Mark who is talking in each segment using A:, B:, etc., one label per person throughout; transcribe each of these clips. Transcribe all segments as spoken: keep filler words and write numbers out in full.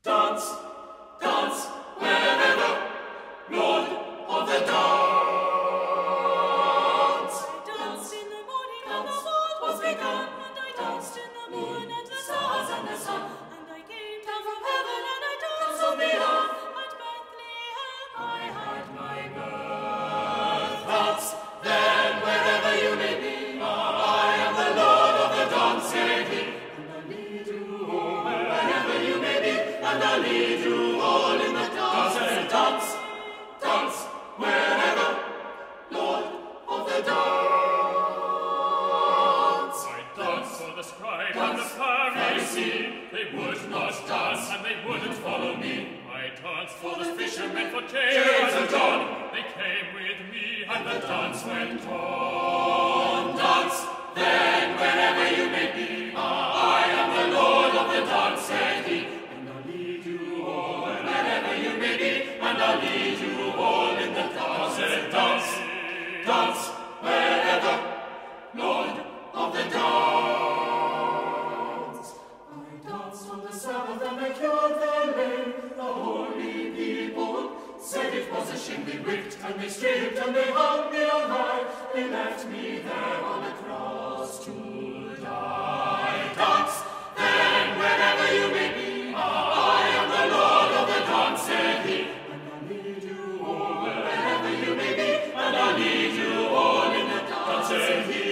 A: Dance, dance, wherever, Lord of the dance.
B: I danced in the morning when the world was begun, and I danced in the moon and the stars and the sun, and I came down from heaven and I danced on the earth. At Bethlehem I had my birth.
A: Dance, then, wherever you may be, I am the Lord of the dance, said he. And I'll lead you all, wherever you may be, and I'll lead you all in the dance. And dance, dance, wherever, Lord of the dance.
C: I danced for the scribe and the Pharisee. They would not dance, and they wouldn't follow me. I danced for the fishermen, for James and John. They came with me, and the dance went on.
A: Dance, then, wherever you may be, I am the Lord of the dance, said he. And I'll lead you all, wherever you may be, and I'll lead you all in the dance. And dance, dance, wherever, Lord of the dance. I danced on the Sabbath and I cured the lame. The holy people said it was a shame. They whipped and they stripped and they hung me on high. They left me there on a cross to die. Dance, then, wherever you may be, I am the Lord of the dance, said he. And I'll lead you all, wherever you may be, and I'll lead you all in the dance, said he.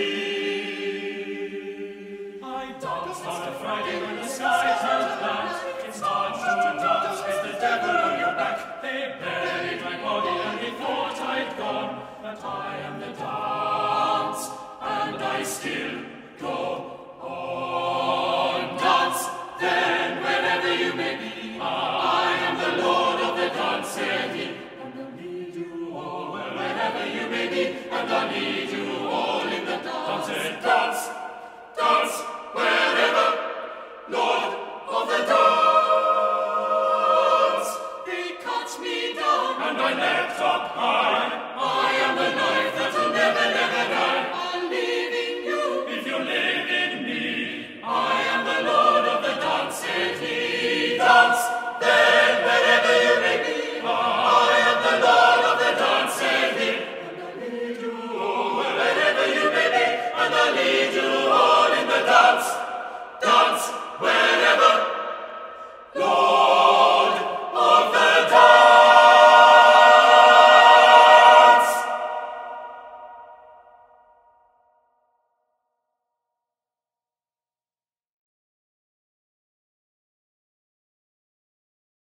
A: I danced on a Friday when the sky turned black. It's hard to dance with the devil on your back. They buried my body and they thought I'd gone. But I am the dance, and I still go on. Dance, then, wherever you may be, I am the Lord of the dance, said he. And I'll lead you all, wherever you may be, and I'll lead you all in the dance. And dance, dance, wherever, Lord of the dance. They cut me down, and I leapt up high. I am the life that will never, never die. I'm leaving you, if you live in me. I am the Lord of the dance, said he. Dance, then, wherever you may be. I am the Lord of the dance, said he. And I'll lead you all, wherever you may be, and I'll lead you